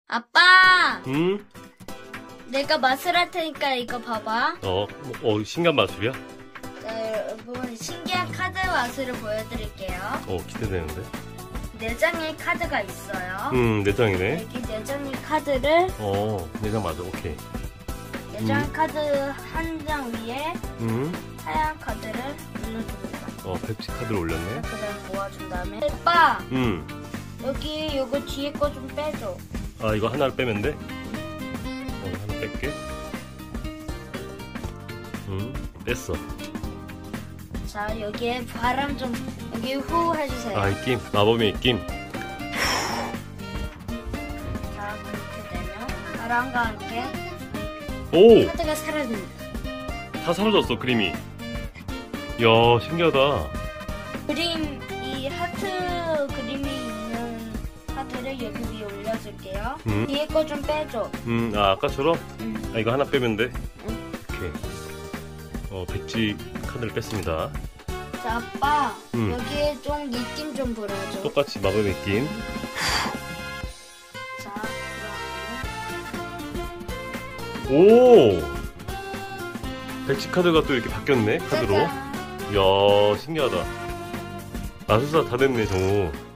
아빠! 응? 내가 맛을 할 테니까 이거 봐봐. 신기한 마술이야? 자, 여러분, 신기한 카드 맛을 보여드릴게요. 기대되는데? 4장의 카드가 있어요. 4장이네. 여기 4장의 카드를 4장 맞아, 오케이. 4장 카드 한 장 위에 하얀 카드를 올려줍니다. 펩시 카드를 올렸네. 그다음 모아준 다음에 아빠! 응. 여기 요거 뒤에 거 좀 빼줘. 아, 이거 하나를 빼면 돼? 하나 뺄게. 뺐어. 자, 여기에 바람 좀, 여기 후 해주세요. 아, 입김. 마법의 입김. 자, 그렇게 되면 바람과 함께 오! 카드가 사라집니다. 다 사라졌어, 그림이. 이야, 신기하다. 그림, 이 하트 그림이 있는 카드를 여기 위에 올려줄게요. 뒤에 거 좀 빼줘. 아까처럼? 응. 아, 이거 하나 빼면 돼? 응. 오케이. 백지 카드를 뺐습니다. 자, 아빠, 여기에 좀 입김 좀 불어줘. 똑같이 마법의 입김. 자, 오! 백지 카드가 또 이렇게 바뀌었네, 카드로. 짜잔. 이야, 신기하다. 마술사 다 됐네, 정우.